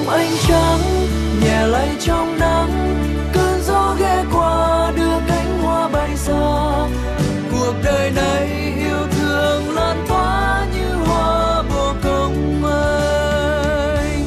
ánh trắng nhẹ lay trong nắng, cơn gió ghé qua đưa cánh hoa bay xa. Cuộc đời này yêu thương lan tỏa như hoa bồ công anh.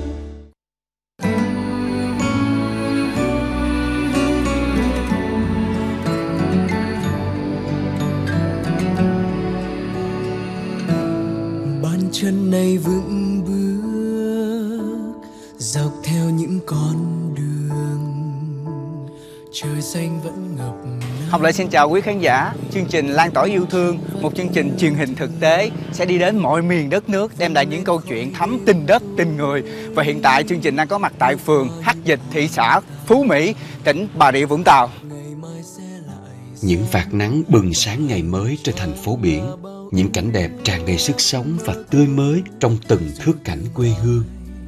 Bàn chân này vững bước dọc theo những con đường, trời xanh vẫn ngập. Học Lệ xin chào quý khán giả. Chương trình Lan tỏa yêu thương, một chương trình truyền hình thực tế sẽ đi đến mọi miền đất nước, đem lại những câu chuyện thấm tình đất, tình người. Và hiện tại chương trình đang có mặt tại phường Hắc Dịch, thị xã Phú Mỹ, tỉnh Bà Rịa Vũng Tàu. Những vạt nắng bừng sáng ngày mới trên thành phố biển, những cảnh đẹp tràn đầy sức sống và tươi mới trong từng thước cảnh quê hương.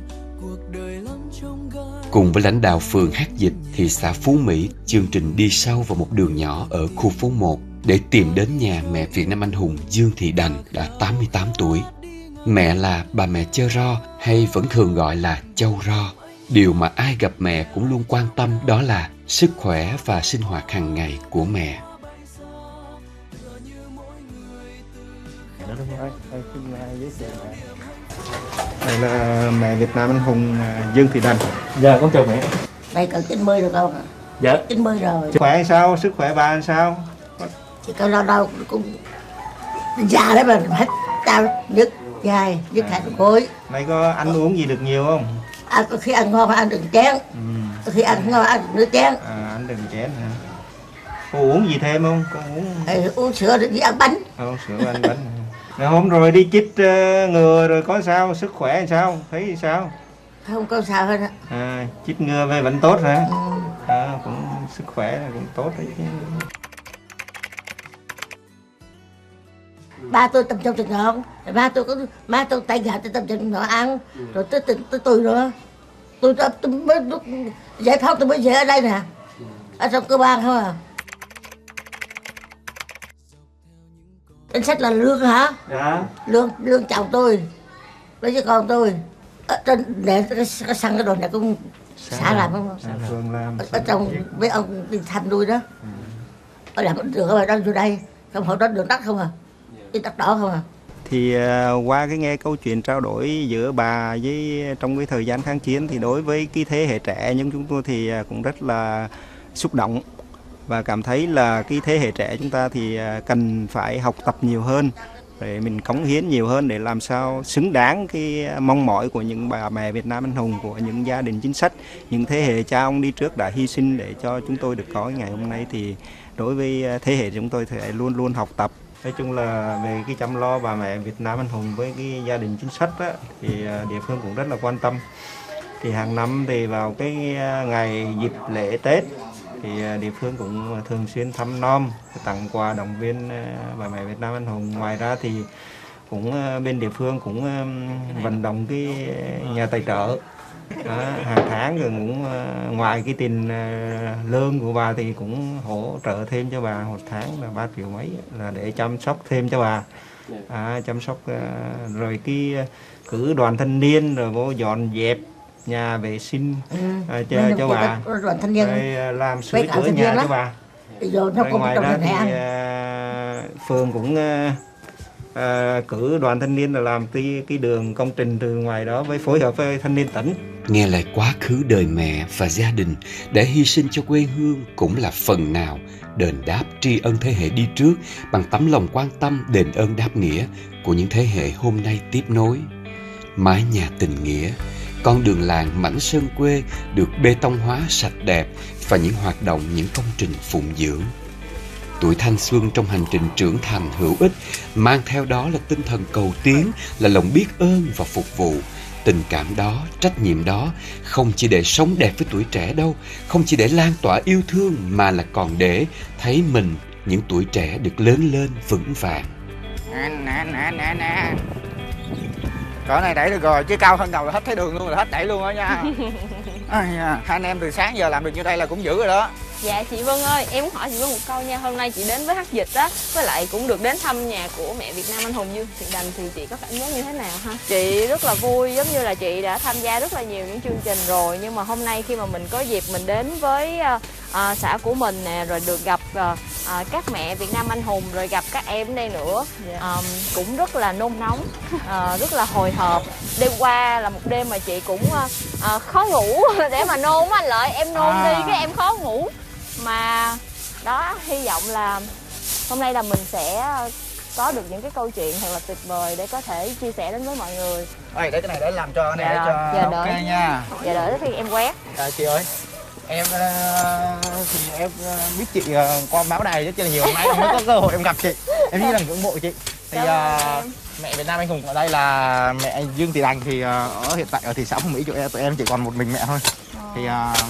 Cùng với lãnh đạo phường Hắc Dịch, thị xã Phú Mỹ, chương trình đi sâu vào một đường nhỏ ở khu phố 1 để tìm đến nhà mẹ Việt Nam anh hùng Dương Thị Đành đã 88 tuổi. Mẹ là bà mẹ Chơ Ro hay vẫn thường gọi là Châu Ro. Điều mà ai gặp mẹ cũng luôn quan tâm đó là sức khỏe và sinh hoạt hàng ngày của mẹ. Đây là mẹ Việt Nam anh hùng Dương Thị Đành. Dạ con chào mẹ. Đây cỡ 90 rồi con ạ. Dạ 90 rồi. Sức khỏe sao? Sức khỏe bà sao? Chỉ có lâu lâu cũng già đấy mà hết đau nhức dài nhức hạt gối. Này có ăn uống gì được nhiều không? Có khi ăn ngon mà ăn đừng chén. Có khi ăn ngon ăn nước chén. Ăn đừng chén hả? Có uống gì thêm không? Có uống sữa đi ăn bánh. Sữa ăn bánh. Ngày hôm rồi đi chích ngừa rồi có sao? Sức khỏe sao? Thấy sao? Không có sao hết á. Chích ngừa về vẫn tốt hả? Cũng sức khỏe cũng tốt đấy chứ. Ba tôi tập trong trường ngon, ba tôi tay gà tôi tập trong ngon ăn, rồi tới tôi nữa, tôi mới giải phóng tôi mới về ở đây nè, ở trong cơ quan không à. Danh sách là lương hả? Dạ. Lương chồng tôi, với với con tôi, ở trên để cái xăng cái đồ này cũng xã làm không? Ở trong với ông đi Thành nuôi đó, ở làm được ở đang vô đây, không hỏi đó đường đất không à, đi đất đỏ không à. Thì qua cái nghe câu chuyện trao đổi giữa bà với trong cái thời gian kháng chiến thì đối với cái thế hệ trẻ nhưng chúng tôi thì cũng rất là xúc động và cảm thấy là cái thế hệ trẻ chúng ta thì cần phải học tập nhiều hơn để mình cống hiến nhiều hơn để làm sao xứng đáng cái mong mỏi của những bà mẹ Việt Nam anh hùng, của những gia đình chính sách, những thế hệ cha ông đi trước đã hy sinh để cho chúng tôi được có ngày hôm nay. Thì đối với thế hệ chúng tôi thì luôn luôn học tập. Nói chung là về cái chăm lo bà mẹ Việt Nam anh hùng với cái gia đình chính sách á, thì địa phương cũng rất là quan tâm. Thì hàng năm thì vào cái ngày dịp lễ Tết thì địa phương cũng thường xuyên thăm nom, tặng quà động viên bà mẹ Việt Nam anh hùng. Ngoài ra thì cũng bên địa phương cũng vận động cái nhà tài trợ. Hàng tháng rồi cũng ngoài cái tiền lương của bà thì cũng hỗ trợ thêm cho bà một tháng là 3 triệu mấy là để chăm sóc thêm cho bà. Chăm sóc rồi cái cử đoàn thanh niên rồi vô dọn dẹp nhà vệ sinh cho bà, đoàn thanh niên rồi làm sửa chữa nhà cho bà. Rồi ngoài ra thì phường cũng cử đoàn thanh niên là làm cái đường công trình từ ngoài đó với phối hợp với thanh niên tỉnh. Nghe lại quá khứ đời mẹ và gia đình để hy sinh cho quê hương cũng là phần nào đền đáp tri ân thế hệ đi trước bằng tấm lòng quan tâm đền ơn đáp nghĩa của những thế hệ hôm nay tiếp nối. Mái nhà tình nghĩa, con đường làng mảnh sơn quê được bê tông hóa sạch đẹp và những hoạt động, những công trình phụng dưỡng. Tuổi thanh xuân trong hành trình trưởng thành hữu ích mang theo đó là tinh thần cầu tiến, là lòng biết ơn và phục vụ. Tình cảm đó, trách nhiệm đó không chỉ để sống đẹp với tuổi trẻ đâu, không chỉ để lan tỏa yêu thương mà là còn để thấy mình, những tuổi trẻ được lớn lên vững vàng. Nè. Cỡ này đẩy được rồi, chứ cao hơn đầu là hết thấy đường luôn, là hết đẩy luôn đó nha. Hai anh em từ sáng giờ làm được như đây là cũng dữ rồi đó. Dạ chị Vân ơi, em muốn hỏi chị Vân một câu nha. Hôm nay chị đến với Hắc Dịch á, với lại cũng được đến thăm nhà của mẹ Việt Nam anh hùng Dương Thị Đành, thì chị có cảm giác như thế nào ha? Chị rất là vui, giống như là chị đã tham gia rất là nhiều những chương trình rồi, nhưng mà hôm nay khi mà mình có dịp mình đến với xã của mình nè, rồi được gặp các mẹ Việt Nam anh hùng, rồi gặp các em ở đây nữa, cũng rất là nôn nóng, rất là hồi hộp. Đêm qua là một đêm mà chị cũng khó ngủ để mà nôn á anh Lợi, em nôn đi cái em khó ngủ. Mà đó, hy vọng là hôm nay là mình sẽ có được những cái câu chuyện thật là tuyệt vời để có thể chia sẻ đến với mọi người. Ê, để cái này để làm cho này, Dạ, để cho dạ, ok đợi. nha. Dạ đợi tới khi em quét. Chị ơi, em thì em biết chị qua báo đài rất là nhiều, hôm nay em mới có cơ hội em gặp chị, em rất là ngưỡng mộ chị. Thì mẹ Việt Nam anh hùng ở đây là mẹ Dương Thị Đành, thì ở hiện tại ở thị xã Phú Mỹ tụi em chỉ còn một mình mẹ thôi. Thì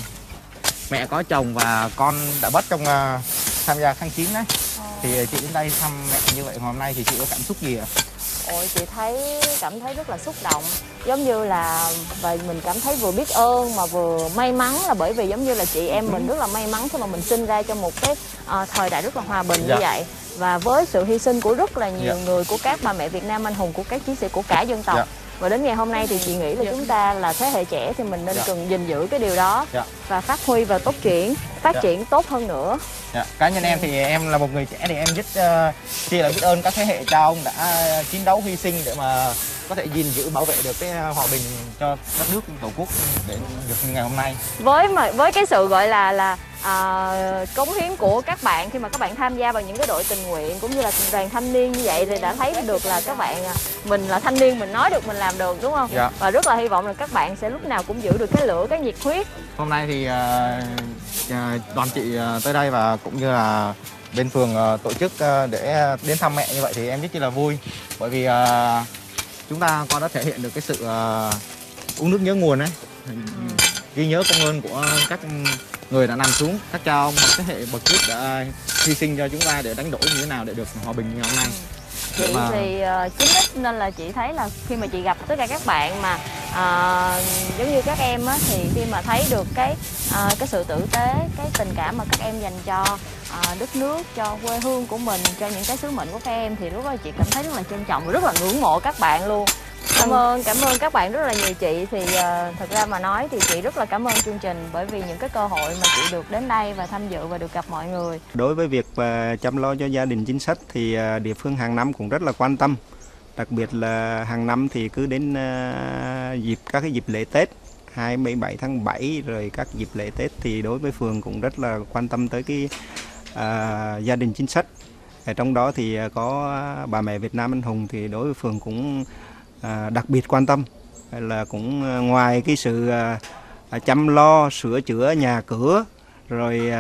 mẹ có chồng và con đã mất trong tham gia kháng chiến đấy. Thì chị đến đây thăm mẹ như vậy hôm nay thì chị có cảm xúc gì ạ? Ôi, chị cảm thấy rất là xúc động, giống như là và mình cảm thấy vừa biết ơn mà vừa may mắn, là bởi vì giống như là chị em mình rất là may mắn khi mà mình sinh ra trong một cái thời đại rất là hòa bình như vậy, và với sự hy sinh của rất là nhiều người, của các bà mẹ Việt Nam anh hùng, của các chiến sĩ, của cả dân tộc. Và đến ngày hôm nay thì chị nghĩ là chúng ta là thế hệ trẻ thì mình nên cần gìn giữ cái điều đó và phát huy và phát triển tốt hơn nữa. Cá nhân em thì em là một người trẻ thì em rất là biết ơn các thế hệ cha ông đã chiến đấu hy sinh để mà có thể gìn giữ bảo vệ được cái hòa bình cho đất nước tổ quốc để được như ngày hôm nay. Với cái sự gọi là cống hiến của các bạn khi mà các bạn tham gia vào những cái đội tình nguyện cũng như là đoàn thanh niên như vậy, thì đã thấy được là các bạn, mình là thanh niên, mình nói được mình làm được, đúng không? Và rất là hy vọng là các bạn sẽ lúc nào cũng giữ được cái lửa, cái nhiệt huyết. Hôm nay thì đoàn chị tới đây và cũng như là bên phường tổ chức để đến thăm mẹ như vậy thì em rất là vui, bởi vì chúng ta con đã thể hiện được cái sự uống nước nhớ nguồn ấy, ghi nhớ công ơn của các người đã nằm xuống, các cha ông thế hệ bậc trước đã hy sinh cho chúng ta để đánh đổi như thế nào để được hòa bình như hôm nay. Chị thì 9X nên là chị thấy là khi mà chị gặp tất cả các bạn mà giống như các em á, thì khi mà thấy được cái sự tử tế, cái tình cảm mà các em dành cho đất nước, cho quê hương của mình, cho những cái sứ mệnh của các em, thì lúc đó chị cảm thấy rất là trân trọng và rất là ngưỡng mộ các bạn luôn. Cảm ơn các bạn rất là nhiều chị. Thì thật ra mà nói thì chị rất là cảm ơn chương trình, bởi vì những cái cơ hội mà chị được đến đây và tham dự và được gặp mọi người. Đối với việc chăm lo cho gia đình chính sách thì địa phương hàng năm cũng rất là quan tâm. Đặc biệt là hàng năm thì cứ đến các cái dịp lễ Tết 27 tháng 7 rồi các dịp lễ Tết thì đối với phường cũng rất là quan tâm tới cái gia đình chính sách. Ở trong đó thì có bà mẹ Việt Nam anh hùng thì đối với phường cũng đặc biệt quan tâm, là cũng ngoài cái sự chăm lo sửa chữa nhà cửa rồi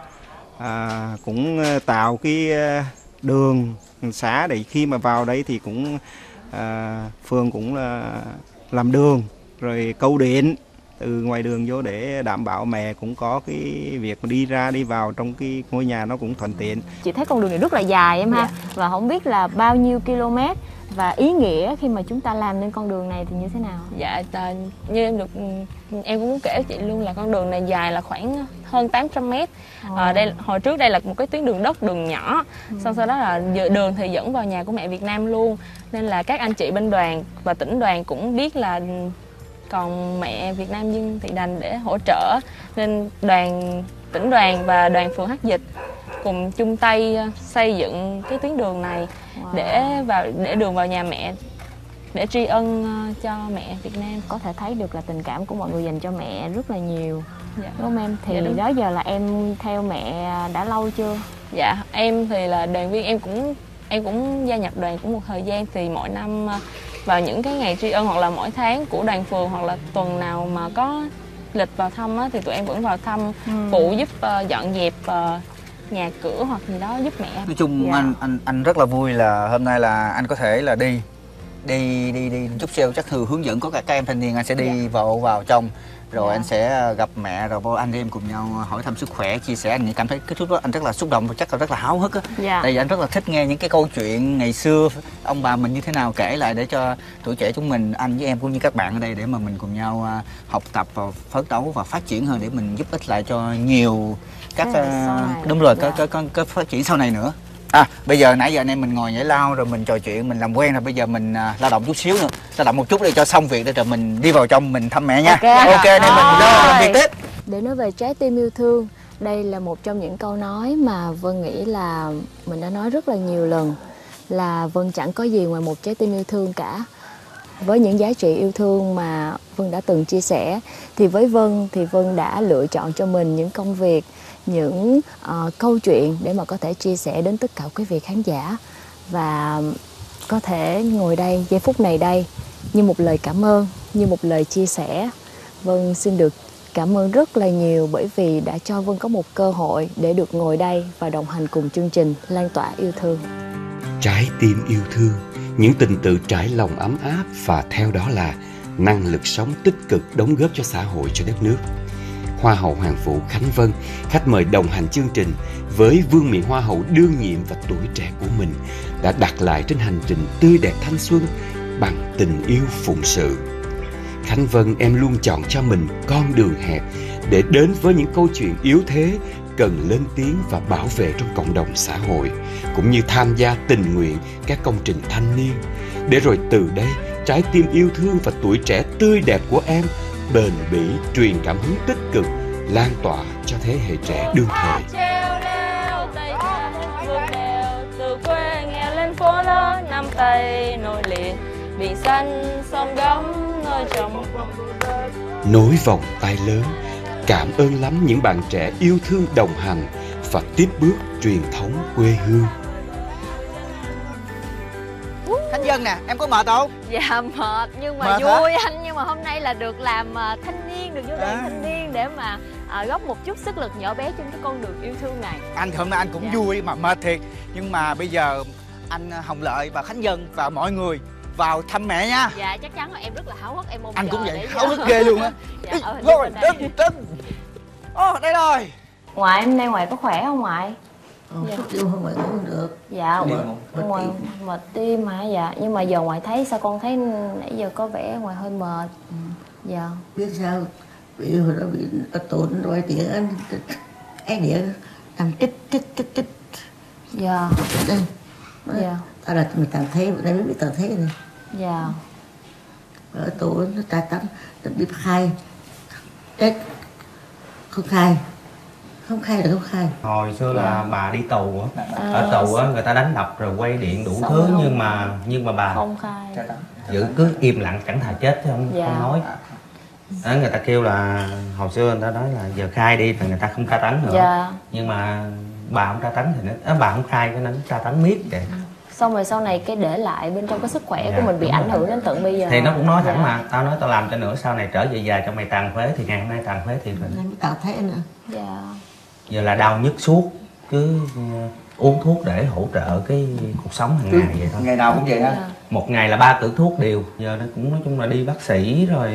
cũng tạo cái đường xá để khi mà vào đây thì cũng phường cũng làm đường rồi câu điện từ ngoài đường vô để đảm bảo mẹ cũng có cái việc đi ra đi vào trong cái ngôi nhà nó cũng thuận tiện. Chị thấy con đường này rất là dài em ha, và không biết là bao nhiêu km và ý nghĩa khi mà chúng ta làm nên con đường này thì như thế nào? Dạ, như em cũng muốn kể chị luôn là con đường này dài là khoảng hơn 800 mét. Đây hồi trước đây là một cái tuyến đường đất, đường nhỏ, sau đó là đường thì dẫn vào nhà của mẹ Việt Nam luôn, nên là các anh chị bên đoàn và tỉnh đoàn cũng biết là còn mẹ Việt Nam Dương Thị Đành để hỗ trợ, nên tỉnh đoàn và đoàn phường Hắc Dịch cùng chung tay xây dựng cái tuyến đường này để đường vào nhà mẹ, để tri ân cho mẹ Việt Nam. Có thể thấy được là tình cảm của mọi người dành cho mẹ rất là nhiều, đúng không em? Thì đó giờ là em theo mẹ đã lâu chưa? Dạ, em thì là đoàn viên, em cũng gia nhập đoàn cũng một thời gian, thì mỗi năm vào những cái ngày tri ân hoặc là mỗi tháng của đoàn phường hoặc là tuần nào mà có lịch vào thăm á, thì tụi em vẫn vào thăm phụ giúp dọn dẹp nhà cửa hoặc gì đó giúp mẹ. Nói chung anh rất là vui là hôm nay là anh có thể là đi đi chút xíu chắc Thư hướng dẫn có các em thanh niên, anh sẽ đi vào trong rồi anh sẽ gặp mẹ rồi anh em cùng nhau hỏi thăm sức khỏe, chia sẻ. Anh cảm thấy cái lúc đó anh rất là xúc động và chắc là rất là háo hức á. Tại vì anh rất là thích nghe những cái câu chuyện ngày xưa ông bà mình như thế nào kể lại để cho tuổi trẻ chúng mình, anh với em cũng như các bạn ở đây, để mà mình cùng nhau học tập và phấn đấu và phát triển hơn để mình giúp ích lại cho nhiều các đúng rồi có phát triển sau này nữa. Bây giờ nãy giờ anh em mình ngồi giải lao rồi mình trò chuyện, mình làm quen rồi, bây giờ mình lao động chút xíu nữa, lao động một chút để cho xong việc để rồi mình đi vào trong mình thăm mẹ nha. Ok nên mình làm việc tiếp. Để nói về trái tim yêu thương, đây là một trong những câu nói mà Vân nghĩ là mình đã nói rất là nhiều lần, là Vân chẳng có gì ngoài một trái tim yêu thương cả. Với những giá trị yêu thương mà Vân đã từng chia sẻ thì với Vân thì Vân đã lựa chọn cho mình những công việc, những câu chuyện để mà có thể chia sẻ đến tất cả quý vị khán giả, và có thể ngồi đây giây phút này đây như một lời cảm ơn, như một lời chia sẻ. Vân xin được cảm ơn rất là nhiều bởi vì đã cho Vân có một cơ hội để được ngồi đây và đồng hành cùng chương trình Lan tỏa yêu thương. Trái tim yêu thương, những tình tự trải lòng ấm áp và theo đó là năng lực sống tích cực đóng góp cho xã hội, cho đất nước. Hoa hậu Hoàng Vũ Khánh Vân, khách mời đồng hành chương trình với vương miện Hoa hậu đương nhiệm và tuổi trẻ của mình, đã đặt lại trên hành trình tươi đẹp thanh xuân bằng tình yêu phụng sự. Khánh Vân, em luôn chọn cho mình con đường hẹp để đến với những câu chuyện yếu thế, cần lên tiếng và bảo vệ trong cộng đồng xã hội, cũng như tham gia tình nguyện các công trình thanh niên. Để rồi từ đây, trái tim yêu thương và tuổi trẻ tươi đẹp của em bền bỉ truyền cảm hứng tích cực, lan tỏa cho thế hệ trẻ đương thời. Treo leo tay ca vượt đèo, từ quê nghèo lên phố lớn, Nam Tây nối liền, biển xanh sông đóng nơi trồng. Nối vòng tay lớn, cảm ơn lắm những bạn trẻ yêu thương đồng hành và tiếp bước truyền thống quê hương. Khánh Vân nè, em có mệt không? Dạ mệt nhưng mà mệt vui hả? anh, nhưng mà hôm nay là được làm thanh niên, được vô đoàn thanh niên để mà góp một chút sức lực nhỏ bé trên cái con đường yêu thương này. Anh thì hôm nay anh cũng vui mà mệt thiệt, nhưng mà bây giờ anh Hồng Lợi và Khánh Vân và mọi người vào thăm mẹ nha. Dạ chắc chắn là em rất là háo hức, em mong anh chờ cũng vậy, để háo hức ghê luôn á. Rồi tin đây rồi. Ngoại em nay ngoại có khỏe không ngoại? Chút tiêu không phải cũng được. Dạ ngoại mệt tim hả? Dạ nhưng mà giờ ngoại thấy sao, con thấy nãy giờ có vẻ ngoại hơi mệt. Dạ Biết sao, vì hồi đó bị tổn rồi tiếng anh điện làm tích. Dạ Đây. Dạ Tao là mình tàn thế, đây mới bị tàn thế này. Dạ Ở tù nó ta tắm, bị khai. Chết. Không khai là không khai. Hồi xưa là bà đi tù á, ở tù á người ta đánh đập rồi quay điện đủ thứ, nhưng mà bà không khai, giữ cứ im lặng chẳng thà chết chứ không nói. Đó, người ta kêu là hồi xưa người ta nói là giờ khai đi thì người ta không tra tấn nữa. Nhưng mà bà không tra tấn thì bà không khai cho nên tra tấn miết vậy. Xong rồi sau này cái để lại bên trong cái sức khỏe của mình bị ảnh hưởng đến tận bây giờ. Thì nó cũng nói thẳng mà, tao nói tao làm cho nữa sau này trở về già cho mày tàn phế, thì ngày hôm nay tàn phế thì mình tàn thế nữa. Dạ. Giờ là đau nhức suốt, cứ uống thuốc để hỗ trợ cái cuộc sống hàng ngày vậy thôi. Ngày nào cũng vậy ha. Một ngày là 3 cữ thuốc đều. Giờ nó cũng nói chung là đi bác sĩ rồi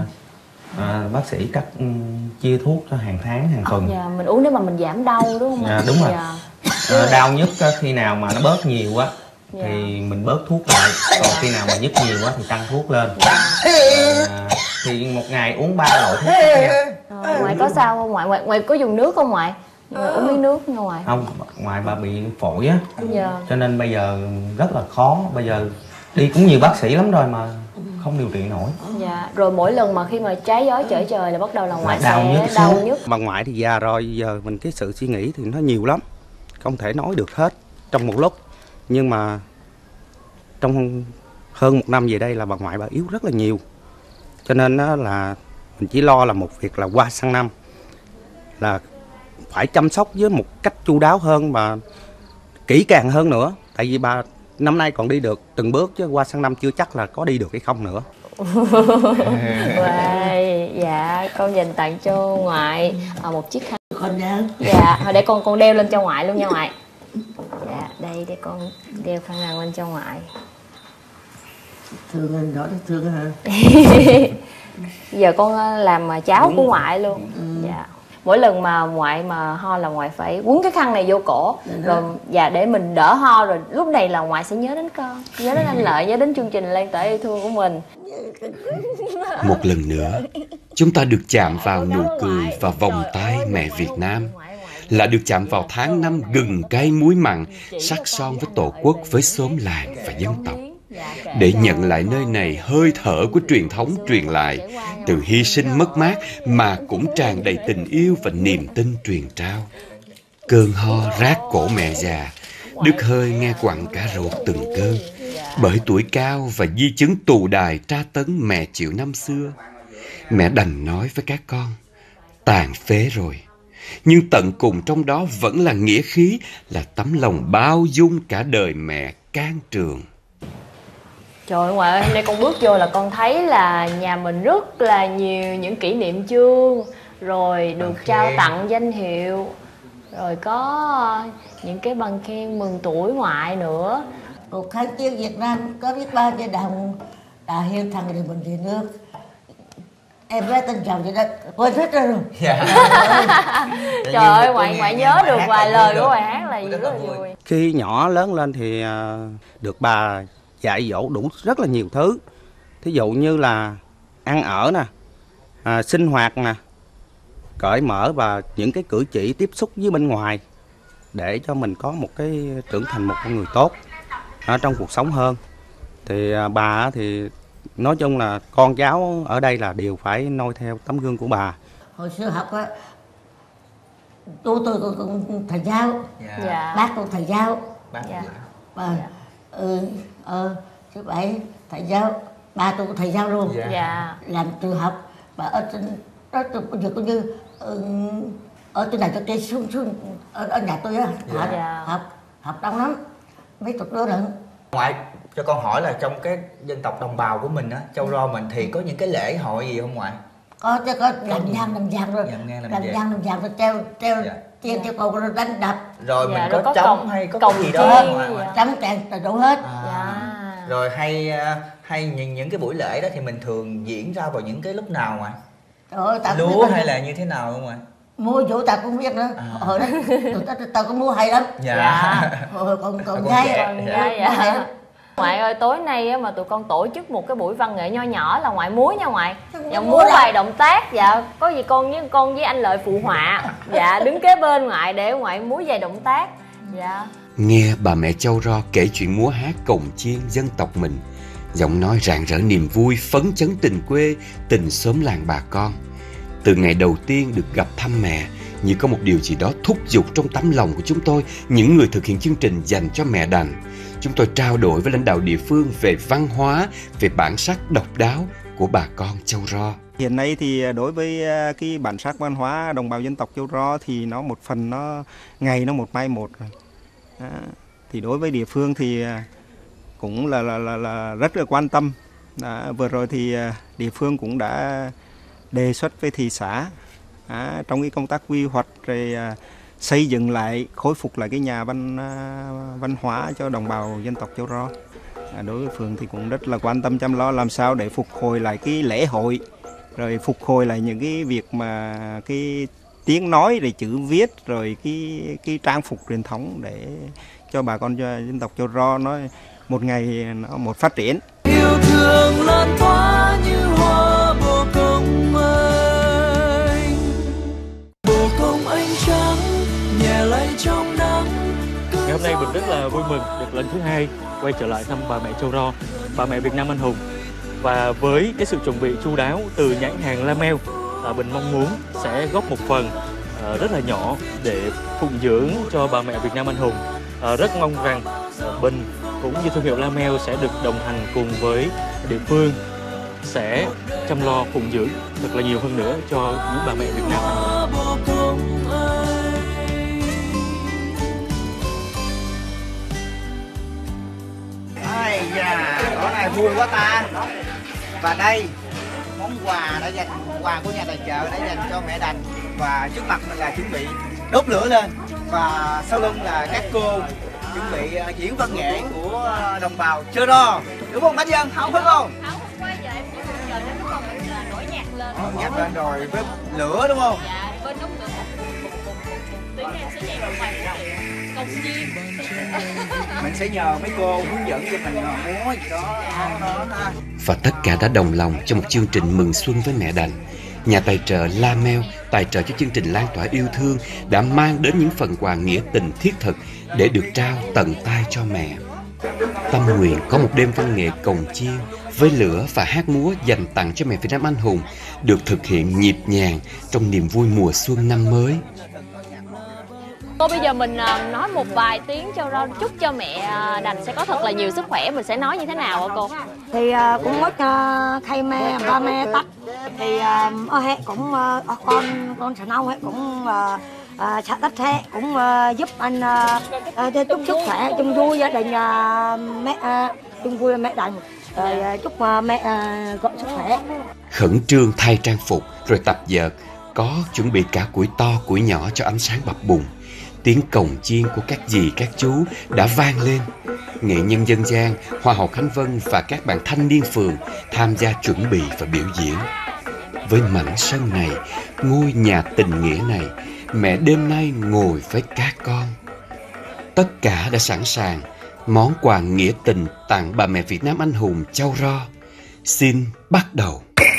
bác sĩ cắt chia thuốc cho hàng tháng, hàng tuần. Dạ, mình uống để mà mình giảm đau đúng không? Dạ, đúng rồi. Đau nhức khi nào mà nó bớt nhiều á thì mình bớt thuốc lại, còn khi nào mà nhức nhiều quá thì tăng thuốc lên. Thì một ngày uống 3 loại thuốc khác nhau. Ngoại có sao không ngoại? Ngoại có dùng nước không ngoại? Uống miếng nước nha ngoại. Không, ngoại bà bị phổi á. Dạ. Cho nên bây giờ rất là khó. Bây giờ đi cũng nhiều bác sĩ lắm rồi mà không điều trị nổi. Dạ. Rồi mỗi lần mà khi mà trái gió trở trời là bắt đầu là ngoại đau sẽ đau nhức. Bà ngoại thì già rồi, giờ mình cái sự suy nghĩ thì nó nhiều lắm, không thể nói được hết trong một lúc. Nhưng mà trong hơn 1 năm về đây là bà ngoại bà yếu rất là nhiều. Cho nên đó là mình chỉ lo là một việc là qua sang năm là phải chăm sóc với một cách chu đáo hơn và kỹ càng hơn nữa. Tại vì bà năm nay còn đi được từng bước chứ qua sang năm chưa chắc là có đi được hay không nữa. Dạ con dành tặng cho ngoại một chiếc khăn. Con đeo. Dạ để con đeo lên cho ngoại luôn nha ngoại. Dạ đây để con đeo khăn rằn lên cho ngoại. Thương nói thương hả? Giờ con làm cháu của ngoại luôn. Dạ. Mỗi lần mà ngoại mà ho là ngoại phải quấn cái khăn này vô cổ rồi để mình đỡ ho, rồi lúc này là ngoại sẽ nhớ đến con, nhớ đến anh Lợi, nhớ đến chương trình Lan tỏa yêu thương của mình. Một lần nữa, chúng ta được chạm vào nụ cười và vòng tay mẹ Việt Nam, là được chạm vào tháng năm gừng cay muối mặn, sắc son với tổ quốc, với xóm làng và dân tộc, để nhận lại nơi này hơi thở của truyền thống truyền lại, từ hy sinh mất mát mà cũng tràn đầy tình yêu và niềm tin truyền trao. Cơn ho rát cổ mẹ già, đứt hơi nghe quặn cả ruột từng cơn, bởi tuổi cao và di chứng tù đài tra tấn mẹ chịu năm xưa. Mẹ đành nói với các con, tàn phế rồi, nhưng tận cùng trong đó vẫn là nghĩa khí, là tấm lòng bao dung cả đời mẹ can trường. Trời ơi ngoại ơi, hôm nay con bước vô là con thấy là nhà mình rất là nhiều những kỷ niệm chương, rồi được trao tặng danh hiệu, rồi có những cái bằng khen mừng tuổi ngoại nữa. Cuộc kháng chiến Việt Nam có biết bao nhiêu đồng đã hiến thằng để mình về nước. Em với tên chồng vậy đó, quên hết rồi. Trời ơi, ngoại nhớ được vài lời của bài hát là rất là vui. Khi nhỏ lớn lên thì được bà dạy dỗ đủ rất là nhiều thứ. Thí dụ như là ăn ở nè, sinh hoạt nè, cởi mở và những cái cử chỉ tiếp xúc với bên ngoài, để cho mình có một cái trưởng thành một con người tốt ở trong cuộc sống hơn. Thì bà thì nói chung là con cháu ở đây là đều phải noi theo tấm gương của bà. Hồi xưa học á, tôi cũng thầy giáo, bác cũng thầy giáo, thứ bảy thầy giáo, ba tôi cũng thầy giáo luôn, làm từ học. Và ở trên đó tôi cũng như ở trên này cho kia xuống ở nhà tôi á, học đông lắm, mấy chục đứa lận. Ngoại cho con hỏi là trong cái dân tộc đồng bào của mình á, Châu Ro mình thì có những cái lễ hội gì không ngoại? Có chứ, có làm giang rồi, làm giang rồi treo chiên treo cầu rồi đánh đập. Rồi mình có trống hay có cái gì đó ngoại? Trống tràn đủ hết. Rồi hay những cái buổi lễ đó thì mình thường diễn ra vào những cái lúc nào ngoại? Lúa hay là như thế nào không ngoại? Mua vũ ta cũng biết nữa. Hồi đó tao cũng mua hay lắm. Còn gái Ngoại ơi, tối nay á, mà tụi con tổ chức một cái buổi văn nghệ nho nhỏ là ngoại múa nha ngoại. Dạ, múa vài động tác. Dạ, có gì con với anh Lợi phụ họa. Dạ, đứng kế bên ngoại để ngoại múa vài động tác. Dạ. Nghe bà mẹ Châu Ro kể chuyện múa hát cồng chiêng dân tộc mình, giọng nói rạng rỡ niềm vui, phấn chấn tình quê, tình xóm làng bà con. Từ ngày đầu tiên được gặp thăm mẹ, như có một điều gì đó thúc giục trong tấm lòng của chúng tôi, những người thực hiện chương trình dành cho mẹ đành. Chúng tôi trao đổi với lãnh đạo địa phương về văn hóa, về bản sắc độc đáo của bà con Châu Ro. Hiện nay thì đối với cái bản sắc văn hóa đồng bào dân tộc Châu Ro thì nó một phần nó ngày nó một mai một rồi. Thì đối với địa phương thì cũng là rất là quan tâm. Vừa rồi thì địa phương cũng đã đề xuất với thị xã trong cái công tác quy hoạch rồi xây dựng lại, khôi phục lại cái nhà văn hóa cho đồng bào dân tộc Châu Ro. Đối với phường thì cũng rất là quan tâm chăm lo làm sao để phục hồi lại cái lễ hội, rồi phục hồi lại những cái việc mà cái tiếng nói, rồi chữ viết, rồi cái trang phục truyền thống để cho bà con dân tộc Châu Ro nó một ngày nó một phát triển. Yêu thương lan tỏa như hoa bồ công anh, bồ công anh trắng nhẹ lay trong nắng. Ngày hôm nay mình rất là vui mừng được lần thứ hai quay trở lại thăm bà mẹ Châu Ro, bà mẹ Việt Nam anh hùng. Và với cái sự chuẩn bị chu đáo từ nhãn hàng La Mel, Bình mong muốn sẽ góp một phần rất là nhỏ để phụng dưỡng cho bà mẹ Việt Nam anh hùng. Rất mong rằng Bình cũng như thương hiệu La Mel sẽ được đồng hành cùng với địa phương, sẽ chăm lo phụng dưỡng thật là nhiều hơn nữa cho những bà mẹ Việt Nam anh hùng. Có này vui quá ta. Và đây món quà đã dành, quà của nhà tài trợ đã dành cho mẹ đành. Và trước mặt mình là chuẩn bị đốt lửa lên, và sau lưng là các cô chuẩn bị diễn văn nghệ của đồng bào Châu Ro. Đúng không Bách Dân? Không phải không? Không qua giờ em chỉ muốn chờ đến lúc mà mình nổi nhạc lên. Nổi nhạc lên rồi với lửa đúng không? Dạ, bên nút lửa tiếng em sẽ nhảy một bài công chiên. Mình sẽ nhờ mấy cô hướng dẫn cho mình múa gì đó ha. Và tất cả đã đồng lòng cho một chương trình mừng xuân với mẹ Đành. Nhà tài trợ La Mel tài trợ cho chương trình lan tỏa yêu thương đã mang đến những phần quà nghĩa tình thiết thực để được trao tận tay cho mẹ. Tâm nguyện có một đêm văn nghệ cồng chiêng với lửa và hát múa dành tặng cho mẹ Việt Nam anh hùng được thực hiện nhịp nhàng trong niềm vui mùa xuân năm mới. Cô bây giờ mình nói một vài tiếng cho chúc cho mẹ Đành sẽ có thật là nhiều sức khỏe, mình sẽ nói như thế nào hả cô? Thì cũng mất thay mẹ ba mẹ tắt thì hệ cũng con sẽ nấu hệ cũng xã tách thế cũng giúp anh chúc sức khỏe chung vui gia đình mẹ chung vui mẹ Đành rồi chúc mẹ gọn sức khỏe. Khẩn trương thay trang phục rồi tập dượt, có chuẩn bị cả củi to củi nhỏ cho ánh sáng bập bùng. Tiếng cồng chiên của các dì các chú đã vang lên. Nghệ nhân dân gian, Hoa hậu Khánh Vân và các bạn thanh niên phường tham gia chuẩn bị và biểu diễn. Với mảnh sân này, ngôi nhà tình nghĩa này, mẹ đêm nay ngồi với các con. Tất cả đã sẵn sàng. Món quà nghĩa tình tặng bà mẹ Việt Nam anh hùng Châu Ro xin bắt đầu.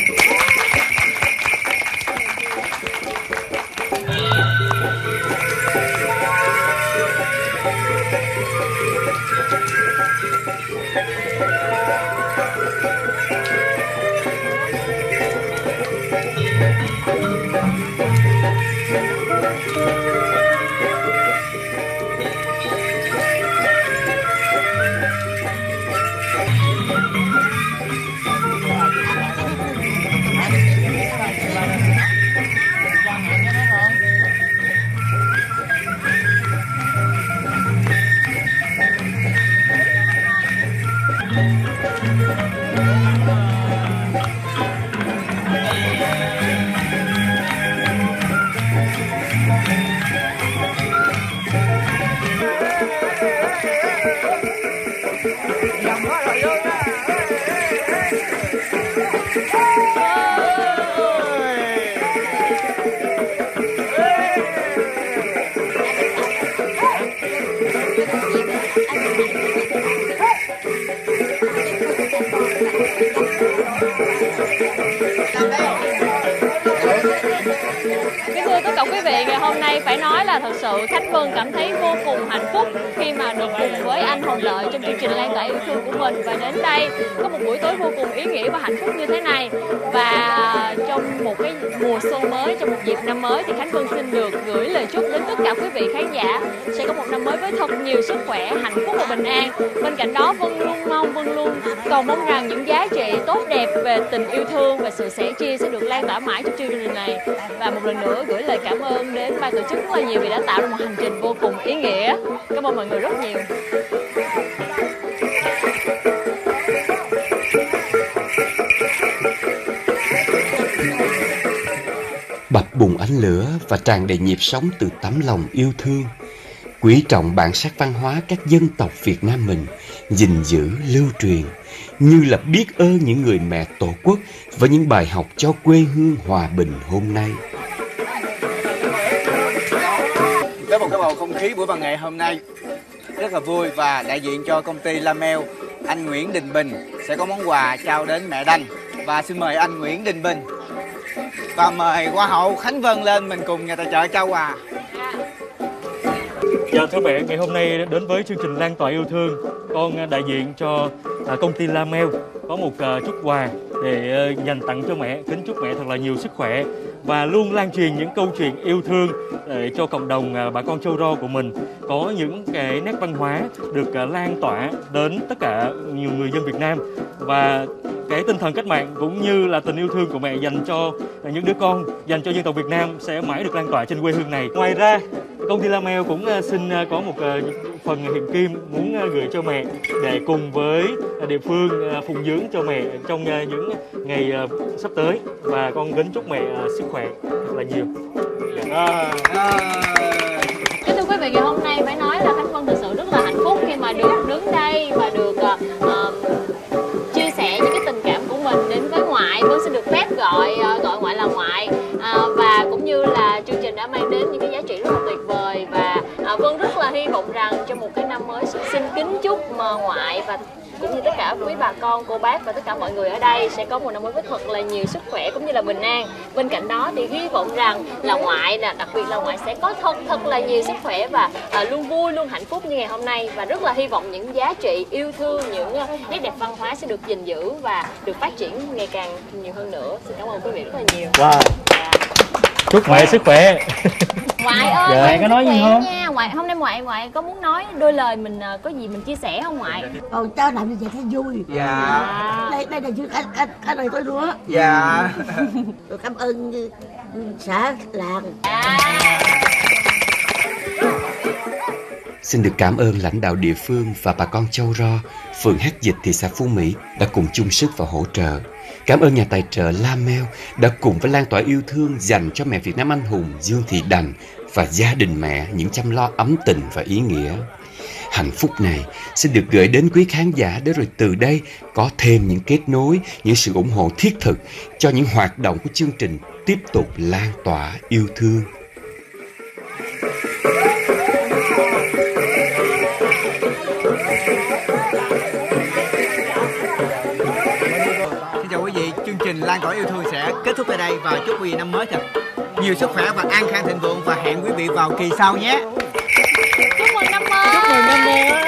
Ngày hôm nay phải nói là thật sự Khánh Vân cảm thấy vô cùng hạnh phúc khi mà được cùng với anh Hồng Lợi trong chương trình lan tỏa yêu thương của mình, và đến đây có một buổi tối vô cùng ý nghĩa và hạnh phúc như thế này. Và trong một cái mùa xuân mới, trong một dịp năm mới thì Khánh Vân xin được gửi lời chúc đến tất cả quý vị khán giả sẽ có một năm mới với thật nhiều sức khỏe, hạnh phúc và bình an. Bên cạnh đó Vân luôn cầu mong rằng những giá trị tốt đẹp về tình yêu thương và sự sẻ chia sẽ được lan tỏa mãi trong chương trình này. Và một lần nữa gửi lời cảm ơn đến ban tổ chức rất là nhiều vì đã tạo ra một hành trình vô cùng ý nghĩa. Cảm ơn mọi người rất nhiều. Bập bùng ánh lửa và tràn đầy nhịp sống từ tấm lòng yêu thương. Quý trọng bản sắc văn hóa các dân tộc Việt Nam mình, gìn giữ lưu truyền, như là biết ơn những người mẹ tổ quốc với những bài học cho quê hương hòa bình hôm nay. Với một cái bầu không khí buổi văn nghệ hôm nay rất là vui, và đại diện cho công ty La Mel, anh Nguyễn Đình Bình sẽ có món quà trao đến mẹ Đành. Và xin mời anh Nguyễn Đình Bình và mời Hoa hậu Khánh Vân lên mình cùng nhà tài trợ trao quà. Dạ thưa mẹ, ngày hôm nay đến với chương trình lan tỏa yêu thương, con đại diện cho công ty La Mel có một chút quà để dành tặng cho mẹ. Kính chúc mẹ thật là nhiều sức khỏe và luôn lan truyền những câu chuyện yêu thương để cho cộng đồng bà con Châu Ro của mình có những cái nét văn hóa được lan tỏa đến tất cả nhiều người dân Việt Nam, và cái tinh thần cách mạng cũng như là tình yêu thương của mẹ dành cho những đứa con, dành cho dân tộc Việt Nam sẽ mãi được lan tỏa trên quê hương này. Ngoài ra, công ty La Mel cũng xin có một phần hiện kim muốn gửi cho mẹ để cùng với địa phương phụng dưỡng cho mẹ trong những ngày sắp tới, và con kính chúc mẹ sức khỏe thật là nhiều. Kính thưa quý vị, ngày hôm nay phải nói là Khánh Vân thực sự rất là hạnh phúc khi mà được đứng đây và được cũng như là chương trình đã mang đến những cái giá trị rất là tuyệt vời. Và Vân rất là hy vọng rằng trong một cái năm mới xin kính chúc ngoại và cũng như tất cả quý bà con, cô bác và tất cả mọi người ở đây sẽ có một năm mới với thật là nhiều sức khỏe cũng như là bình an. Bên cạnh đó thì hy vọng rằng là ngoại nè, đặc biệt là ngoại sẽ có thật là nhiều sức khỏe và luôn vui, luôn hạnh phúc như ngày hôm nay. Và rất là hy vọng những giá trị yêu thương, những nét đẹp văn hóa sẽ được gìn giữ và được phát triển ngày càng nhiều hơn nữa. Xin cảm ơn quý vị rất là nhiều. Wow. Chúc ngoại sức khỏe. Ngoại ơi, ngoại có nói gì không? Nha. Ngoại hôm nay ngoại có muốn nói đôi lời mình có gì mình chia sẻ không ngoại? Còn cho làm như vậy thấy vui. Dạ. Đây là chưa cả đời tôi luôn á. Dạ. Tôi cảm ơn xã làng. Xin được cảm ơn lãnh đạo địa phương và bà con Châu Ro, phường Hắc Dịch, thị xã Phú Mỹ đã cùng chung sức và hỗ trợ. Cảm ơn nhà tài trợ La Mel đã cùng với lan tỏa yêu thương dành cho mẹ Việt Nam anh hùng Dương Thị Đành và gia đình mẹ những chăm lo ấm tình và ý nghĩa. Hạnh phúc này sẽ được gửi đến quý khán giả để rồi từ đây có thêm những kết nối, những sự ủng hộ thiết thực cho những hoạt động của chương trình tiếp tục lan tỏa yêu thương. Xin chào quý vị, chương trình Lan tỏa yêu thương sẽ kết thúc tại đây và chúc quý vị năm mới thật nhiều sức khỏe và an khang thịnh vượng và hẹn quý vị vào kỳ sau nhé. Chúc mừng năm mới. Chúc mừng năm mới.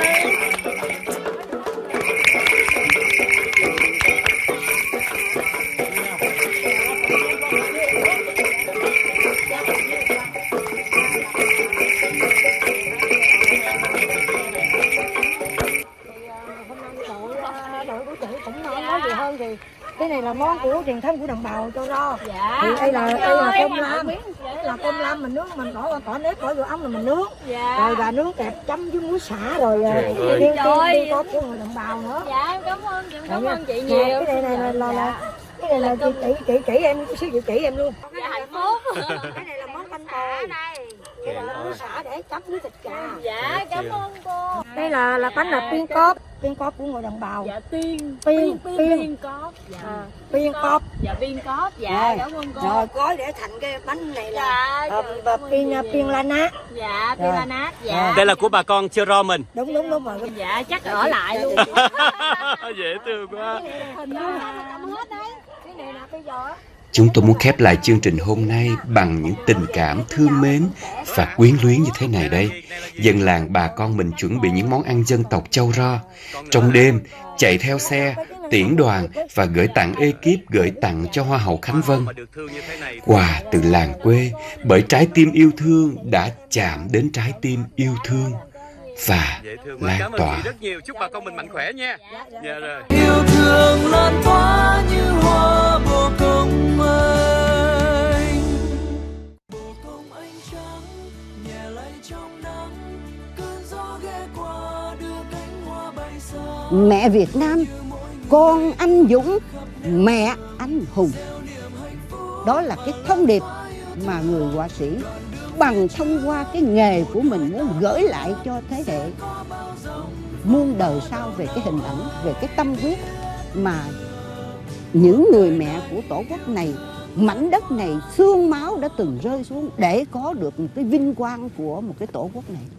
Đội của chị cũng nói gì hơn thì cái này là món của truyền thống của đồng bào Châu Ro. Dạ. Thì đây là cơm lam, là cơm lam mình nướng, mình bỏ nếp bỏ vô ống rồi mình nướng. Dạ. Rồi là nướng kẹp chấm với muối xả rồi tiên có của người đồng bào nữa. Dạ em cảm ơn chị nhiều. Cái này là chị em xíu chị chỉ em luôn. Dạ hạnh phúc. Cái này là món canh tồi. Đây là muối xả để chấm với thịt gà. Dạ cảm ơn cô. Đây là bánh là Piên cóp của người đồng bào. Dạ Piên cóp. Dạ. Piên cóp. Dạ Piên cóp. Dạ cảm ơn cô. Rồi gói để thành cái bánh này là Piên la nát. Dạ Piên la nát. Dạ. Đây là của bà con Châu Ro mình. Đúng rồi. Dạ chắc ở lại luôn. Dễ thương quá. Hình như là cầm hết đấy. Cái này là bây giờ Chúng tôi muốn khép lại chương trình hôm nay bằng những tình cảm thương mến và quyến luyến như thế này đây. Dân làng bà con mình chuẩn bị những món ăn dân tộc Châu Ro. Trong đêm, chạy theo xe, tiễn đoàn và gửi tặng ekip gửi tặng cho Hoa hậu Khánh Vân. Quà từ làng quê, bởi trái tim yêu thương đã chạm đến trái tim yêu thương và lan tỏa. Rất nhiều, chúc bà con mình mạnh khỏe nha. Dạ rồi. Yêu thương lan tỏa như hoa bồ công anh. Bồ công anh trắng nhẹ lay trong nắng, cơn gió ghé qua đưa cánh hoa bay xa. Mẹ Việt Nam, con anh dũng, mẹ anh hùng. Đó là cái thông điệp mà người họa sĩ bằng thông qua cái nghề của mình muốn gửi lại cho thế hệ muôn đời sau về cái hình ảnh, về cái tâm huyết mà những người mẹ của tổ quốc này, mảnh đất này, xương máu đã từng rơi xuống để có được một cái vinh quang của một cái tổ quốc này.